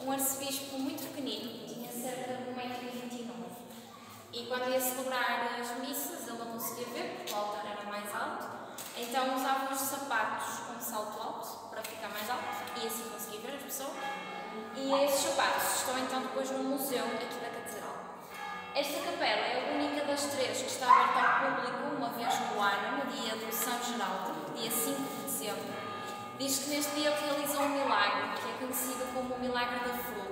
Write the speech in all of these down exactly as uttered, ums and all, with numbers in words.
um arcebispo muito pequenino, tinha cerca de um metro e vinte e nove. E quando ia celebrar as missas, ele não conseguia ver, porque o altar era mais alto, então usava os sapatos com salto alto, para ficar mais alto, e assim conseguia ver as pessoas. E esses sapatos estão então depois no museu aqui da Catedral. Esta capela é a única das três que está aberta ao público uma vez no ano, no dia do São Geraldo, dia cinco de dezembro. Diz que neste dia realizou um milagre, que é conhecido como o milagre da fruta.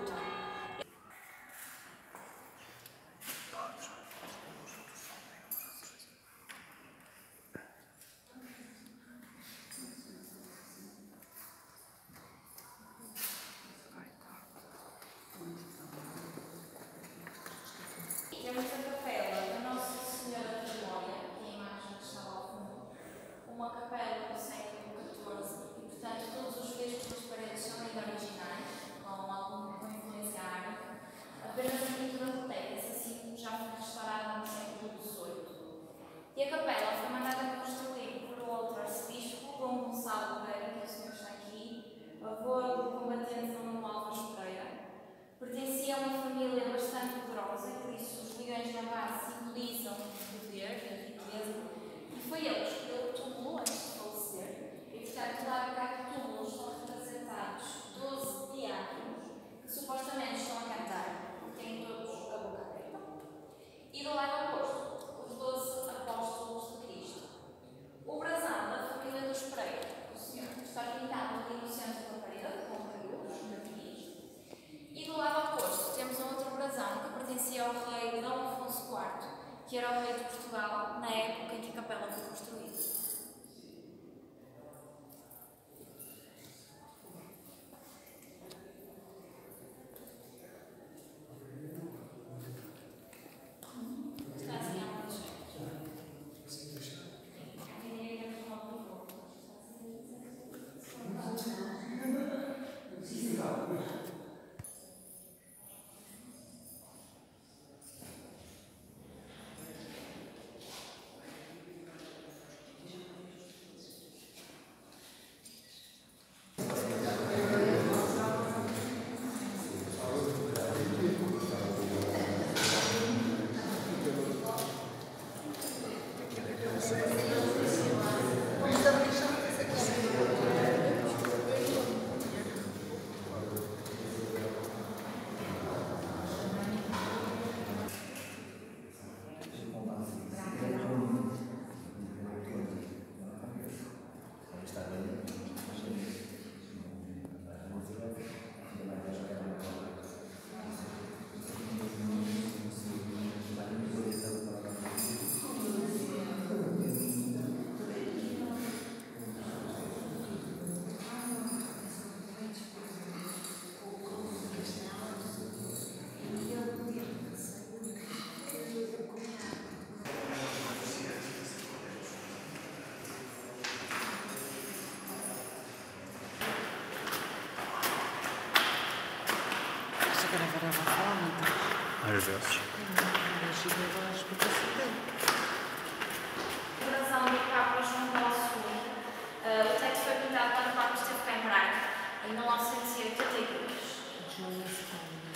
Temos a capela da Nossa Senhora da Memória, que é a imagem que está lá ao fundo, uma capela do século catorze, e portanto todos os frescos das paredes são ainda originais, com alguma com influência árabe. Apenas a pintura do teto, essa sim já foi restaurada no século dezoito. E a capela foi mandada construir por outro arcebispo, Dom Gonçalo Pereira, que é o senhor que está aqui, avô do combatente Dom Manuel Álvares Pereira. Pertencia a uma família bastante poderosa, e por isso os leões da base simbolizam o poder e a riqueza, e foi ele que escolheu o túmulo antes de falecer, e portanto lá cá do túmulo estão representados doze diáconos que supostamente estão a cantar, têm todos a boca aberta, e do lado oposto, os doze apóstolos de Cristo. O brasão da família dos Pereira, o senhor, está pintado ali no centro da parede, com carudos, martinis. E do lado oposto temos um outro brasão que pertencia ao rei Dom Afonso quarto, que era o rei de Portugal na época em que a capela foi construída. Está assim há muitos séculos. Às vezes. O brasão do Papa João Paulo segundo, uh, o teto foi pintado quando o Papa esteve cá em Braga, em mil novecentos e oitenta e dois.